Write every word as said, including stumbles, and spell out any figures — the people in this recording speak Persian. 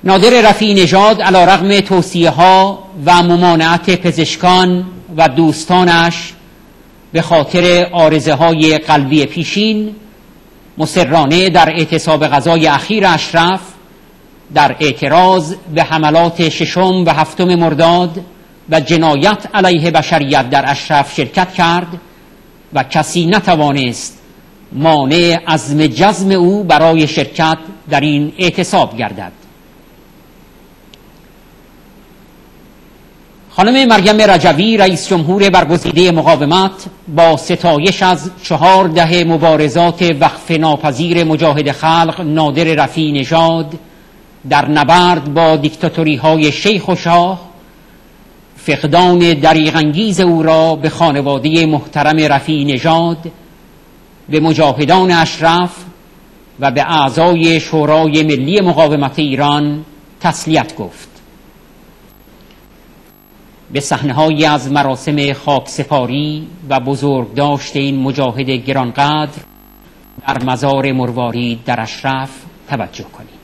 نادر رفیع نژاد علیرغم توصیه ها و ممانعت پزشکان و دوستانش به خاطر عارضه های قلبی پیشین مصرانه در اعتصاب غذای اخیر اشرف در اعتراض به حملات ششم و هفتم مرداد و جنایت علیه بشریت در اشرف شرکت کرد و کسی نتوانست مانع عزم جزم او برای شرکت در این اعتصاب گردد. خانم مریم رجوی رئیس جمهور برگزیده مقاومت با ستایش از چهار دهه مبارزات وقف ناپذیر مجاهد خلق نادر رفیع نژاد در نبرد با دیکتاتوری های شیخ و شاه، فقدان دریغ انگیز او را به خانواده محترم رفیع نژاد، به مجاهدان اشرف و به اعضای شورای ملی مقاومت ایران تسلیت گفت. به صحنه‌هایی از مراسم خاکسپاری و بزرگداشت این مجاهد گرانقدر در مزار مروارید در اشرف توجه کنید.